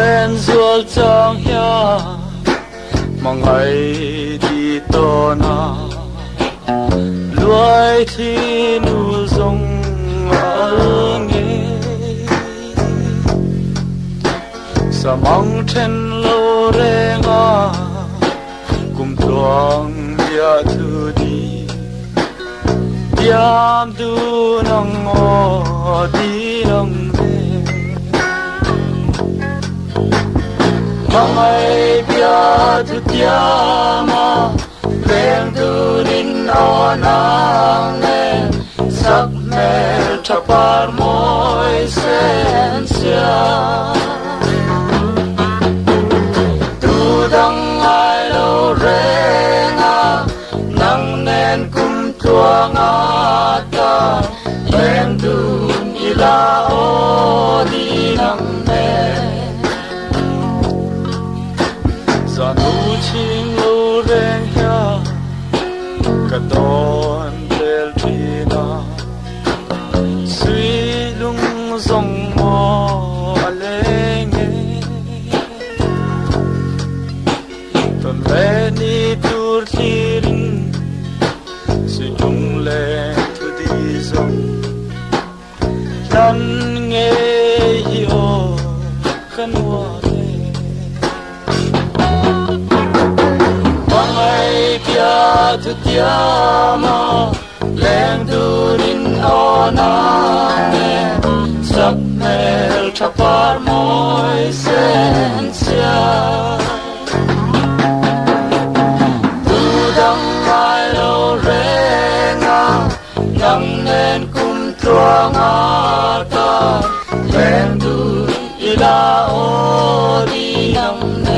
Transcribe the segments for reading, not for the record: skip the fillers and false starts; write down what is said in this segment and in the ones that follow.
len zual chang ya mangai di to na luai thi nu zong nge samang then lo renga kum tuang dia thu di diam du nang o di nang ve mangai bia tu tiama leng tu rin onang ne sak mel thapar moi sen sia tu dang ai lo renga nang nen kum tuanga ta leng tu ila o di nang ne sa nu ching lo reng ya ka don tel trina sui lung zong mo alenge ton le ni tur thirin si jung le tu di zong nan nge hi o kan wa pia tu tiama leng durin ona ne sak mel thapar moi sen sia tu dang ai lo renga nang nen kum tuanga ta leng du ila o di nang ne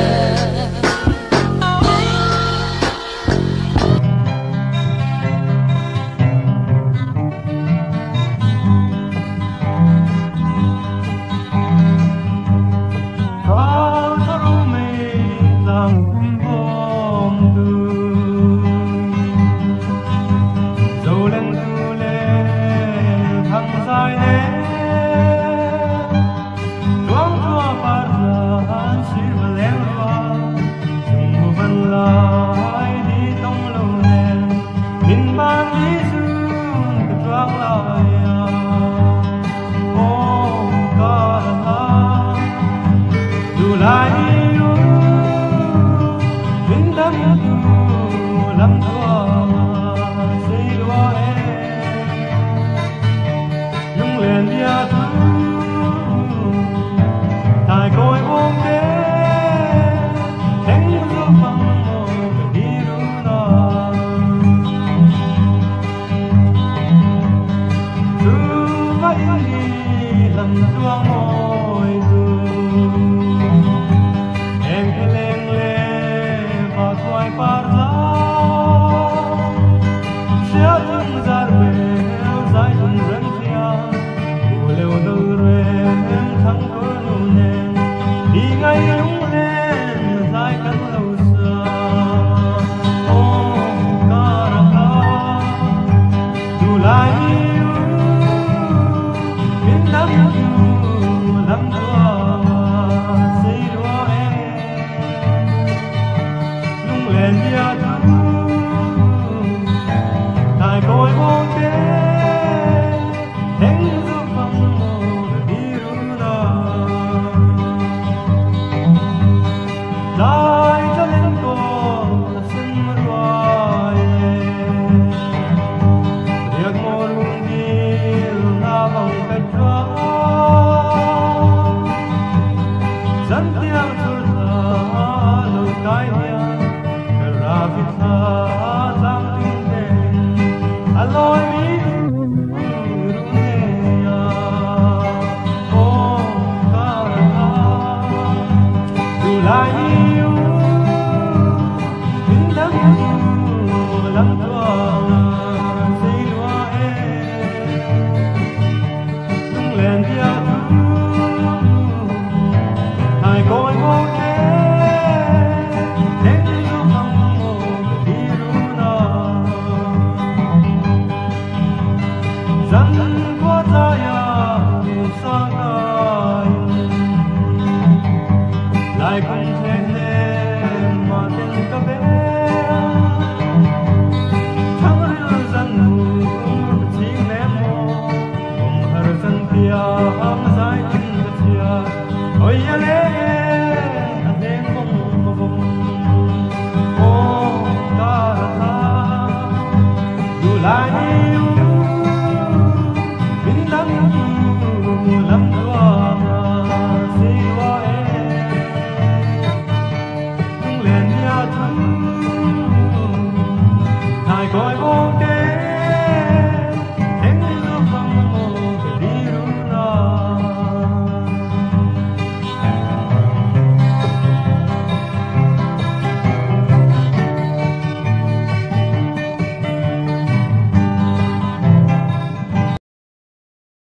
Hãy subscribe cho kênh Ghiền Mì Gõ để không bỏ lỡ Oyale adem bom oh karata dulani bindang lam dua